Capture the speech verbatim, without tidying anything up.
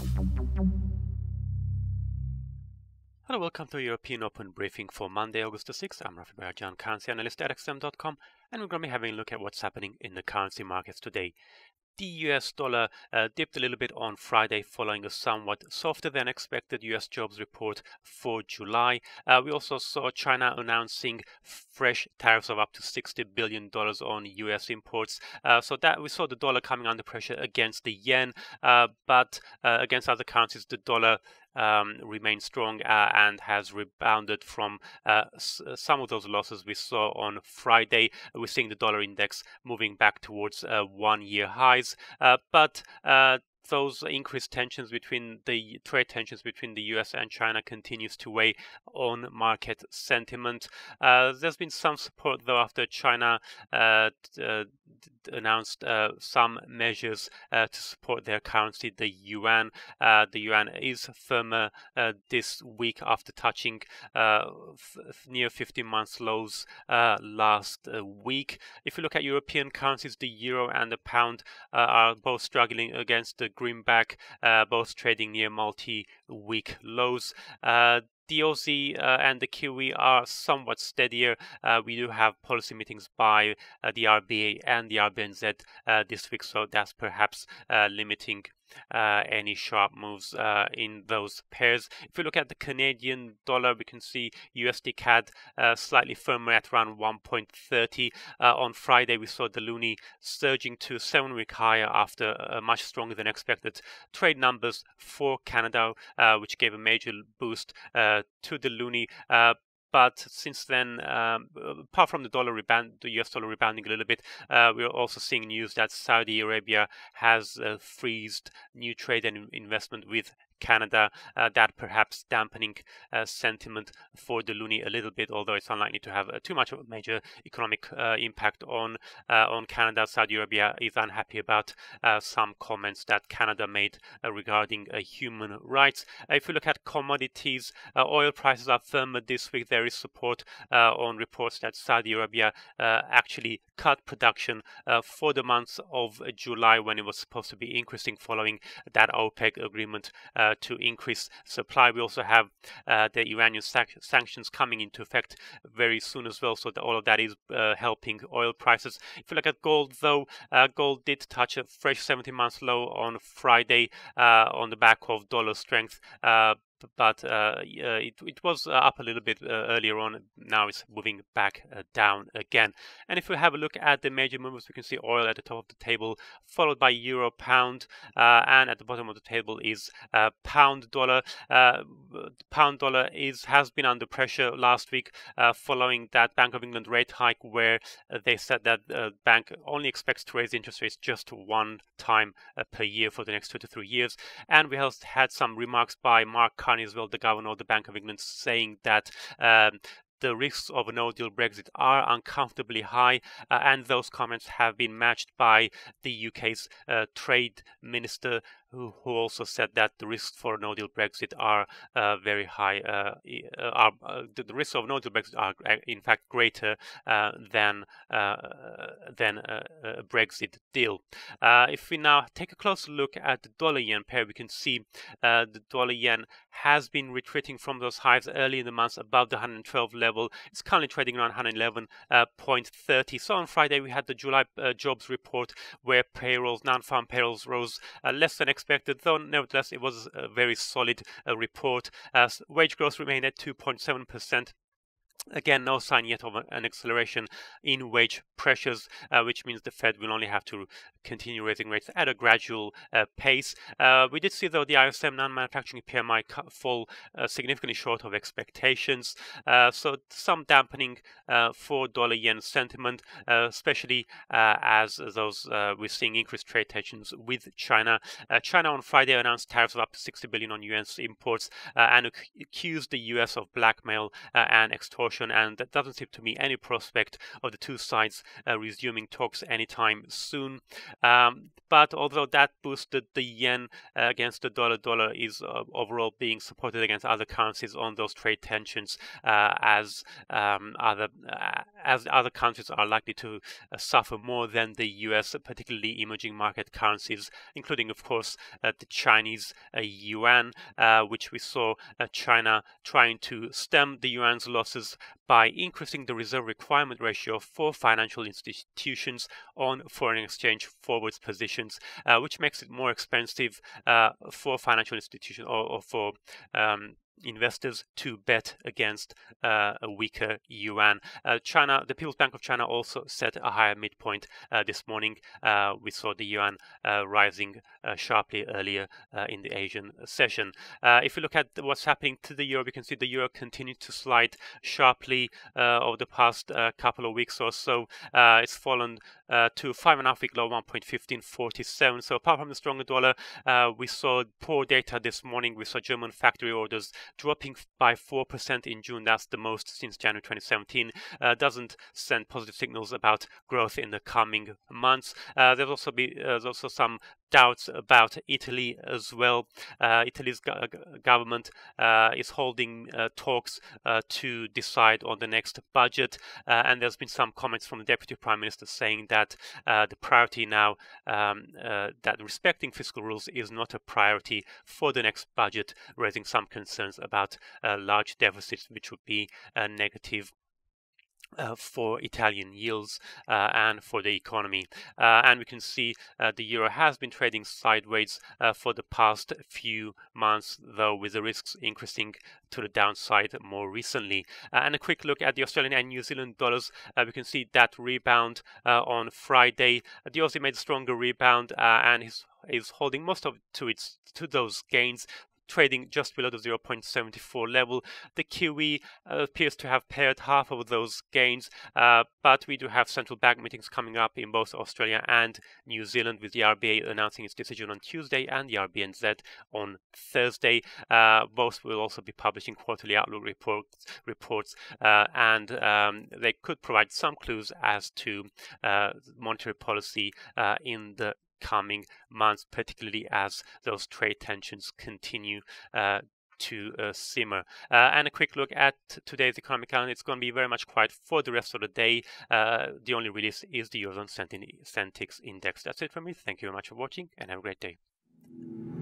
Hello, welcome to European Open Briefing for Monday, August the sixth. I'm Rafi Barajan, currency analyst at X M dot com, and we're going to be having a look at what's happening in the currency markets today. The U S dollar uh, dipped a little bit on Friday following a somewhat softer than expected U S jobs report for July. Uh, we also saw China announcing fresh tariffs of up to sixty billion dollars on U S imports. Uh, so that we saw the dollar coming under pressure against the yen, uh, but uh, against other currencies, the dollar Um, remains strong uh, and has rebounded from uh, s some of those losses we saw on Friday. We're seeing the dollar index moving back towards uh, one-year highs, uh, but uh, those increased tensions between the trade tensions between the U S and China continues to weigh on market sentiment. Uh, there's been some support though after China uh, uh, announced uh, some measures uh, to support their currency, the yuan. Uh, the yuan is firmer uh, this week after touching uh, f near fifteen months lows uh, last uh, week. If you look at European currencies, the euro and the pound uh, are both struggling against the greenback, uh, both trading near multi-week lows. Uh, The Aussie uh, and the Kiwi are somewhat steadier. Uh, we do have policy meetings by uh, the R B A and the R B N Z uh, this week, so that's perhaps uh, limiting uh, any sharp moves uh, in those pairs. If we look at the Canadian dollar, we can see U S D C A D uh, slightly firmer at around one point three zero. Uh, on Friday, we saw the loonie surging to seven-week higher after uh, much stronger than expected trade numbers for Canada, uh, which gave a major boost uh, to the loonie. Uh, But since then, um, apart from the dollar rebound, the U S dollar rebounding a little bit, uh, we're also seeing news that Saudi Arabia has uh, freezed new trade and investment with Canada, uh, that perhaps dampening uh, sentiment for the loonie a little bit, although it's unlikely to have uh, too much of a major economic uh, impact on uh, on Canada. Saudi Arabia is unhappy about uh, some comments that Canada made uh, regarding uh, human rights. Uh, if you look at commodities, uh, oil prices are firmer this week. There is support uh, on reports that Saudi Arabia uh, actually cut production uh, for the month of July when it was supposed to be increasing following that OPEC agreement uh, to increase supply. We also have uh, the Iranian sac sanctions coming into effect very soon as well, so that all of that is uh, helping oil prices. If you look at gold though, uh, gold did touch a fresh seventy month low on Friday uh, on the back of dollar strength. Uh, but uh, it, it was uh, up a little bit uh, earlier on. Now it's moving back uh, down again. And if we have a look at the major movements, we can see oil at the top of the table, followed by euro pound, uh, and at the bottom of the table is uh, pound dollar. Uh, pound dollar is has been under pressure last week uh, following that Bank of England rate hike, where uh, they said that the uh, bank only expects to raise interest rates just one time uh, per year for the next two to three years. And we have had some remarks by Mark Carney as well, the governor of the Bank of England, saying that um, the risks of a no-deal Brexit are uncomfortably high, uh, and those comments have been matched by the U K's uh, trade minister, who, who also said that the risks for a no-deal Brexit are uh, very high. Uh, are, uh, the, the risks of no-deal Brexit are in fact greater uh, than uh, than a, a Brexit deal. Uh, if we now take a closer look at the dollar-yen pair, we can see uh, the dollar-yen has been retreating from those highs early in the month above the one hundred twelve level. It's currently trading around one hundred eleven point three zero. So on Friday we had the July uh, jobs report, where payrolls, non-farm payrolls, rose uh, less than expected, though nevertheless it was a very solid uh, report. Uh, wage growth remained at two point seven percent. Again, no sign yet of an acceleration in wage pressures, uh, which means the Fed will only have to continue raising rates at a gradual uh, pace. Uh, we did see, though, the I S M non-manufacturing P M I fall uh, significantly short of expectations. Uh, so some dampening uh, for dollar-yen sentiment, uh, especially uh, as those uh, we're seeing increased trade tensions with China. Uh, China on Friday announced tariffs of up to sixty billion dollars on U S imports uh, and accused the U S of blackmail uh, and extortion caution, and there doesn't seem to be any prospect of the two sides uh, resuming talks anytime soon. Um, but although that boosted the yen uh, against the dollar, dollar is uh, overall being supported against other currencies on those trade tensions, uh, as um, other uh, as other countries are likely to uh, suffer more than the U S, particularly emerging market currencies, including, of course, uh, the Chinese uh, yuan, uh, which we saw uh, China trying to stem the yuan's losses by increasing the reserve requirement ratio for financial institutions on foreign exchange forwards positions, uh, which makes it more expensive uh, for financial institutions or, or for um, investors to bet against uh, a weaker yuan. Uh, China, the People's Bank of China also set a higher midpoint uh, this morning. Uh, we saw the yuan uh, rising uh, sharply earlier uh, in the Asian session. Uh, if you look at what's happening to the euro, we can see the euro continued to slide sharply uh, over the past uh, couple of weeks or so. Uh, it's fallen uh, to five and a half week low, one point one five four seven. So apart from the stronger dollar, uh, we saw poor data this morning. We saw German factory orders dropping by four percent in June. That's the most since January twenty seventeen. Uh, doesn't send positive signals about growth in the coming months. Uh, there's also be uh, there's also some doubts about Italy as well. Uh, Italy's go government uh, is holding uh, talks uh, to decide on the next budget, uh, and there's been some comments from the Deputy Prime Minister saying that uh, the priority now, um, uh, that respecting fiscal rules is not a priority for the next budget, raising some concerns about uh, large deficits, which would be uh, negative Uh, for Italian yields uh, and for the economy. Uh, and we can see uh, the euro has been trading sideways uh, for the past few months, though with the risks increasing to the downside more recently. Uh, and a quick look at the Australian and New Zealand dollars. Uh, we can see that rebound uh, on Friday. The Aussie made a stronger rebound uh, and is, is holding most of it to, its, to those gains, trading just below the zero point seven four level. The Kiwi uh, appears to have paired half of those gains, uh, but we do have central bank meetings coming up in both Australia and New Zealand, with the R B A announcing its decision on Tuesday and the R B N Z on Thursday. Uh, both will also be publishing quarterly outlook reports, reports uh, and um, they could provide some clues as to uh, monetary policy uh, in the coming months, particularly as those trade tensions continue uh, to uh, simmer. Uh, and a quick look at today's economic calendar. It's going to be very much quiet for the rest of the day. Uh, the only release is the Eurozone Centix Index. That's it from me. Thank you very much for watching and have a great day.